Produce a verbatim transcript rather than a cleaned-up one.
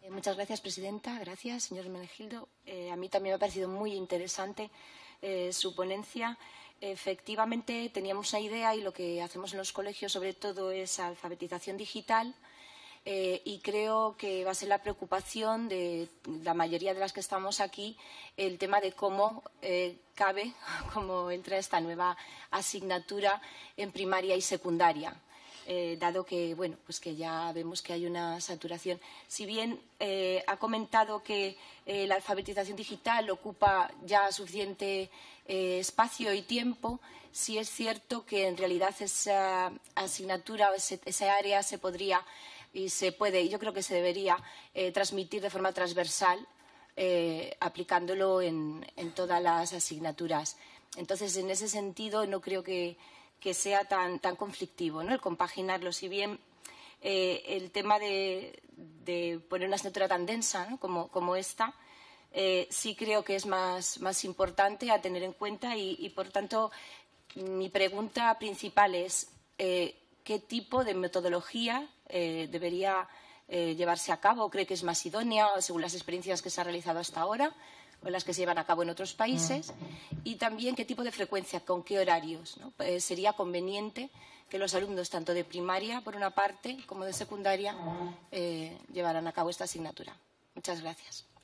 Muchas gracias, presidenta. Gracias, señor Hermenegildo. Eh, a mí también me ha parecido muy interesante eh, su ponencia. Efectivamente, teníamos una idea y lo que hacemos en los colegios, sobre todo, es alfabetización digital. Eh, y creo que va a ser la preocupación de la mayoría de las que estamos aquí el tema de cómo eh, cabe, cómo entra esta nueva asignatura en primaria y secundaria. Eh, dado que, bueno, pues que ya vemos que hay una saturación. Si bien eh, ha comentado que eh, la alfabetización digital ocupa ya suficiente eh, espacio y tiempo, sí es cierto que en realidad esa asignatura o ese, esa área se podría y se puede, y yo creo que se debería eh, transmitir de forma transversal, eh, aplicándolo en, en todas las asignaturas. Entonces, en ese sentido, no creo que que sea tan, tan conflictivo, ¿no?, el compaginarlo. Si bien eh, el tema de, de poner una asignatura tan densa, ¿no?, como, como esta, eh, sí creo que es más, más importante a tener en cuenta y, y, por tanto, mi pregunta principal es eh, ¿qué tipo de metodología eh, debería eh, llevarse a cabo? ¿Cree que es más idónea según las experiencias que se han realizado hasta ahora o las que se llevan a cabo en otros países? Y también qué tipo de frecuencia, con qué horarios, ¿no? Eh, sería conveniente que los alumnos, tanto de primaria, por una parte, como de secundaria, eh, llevaran a cabo esta asignatura. Muchas gracias.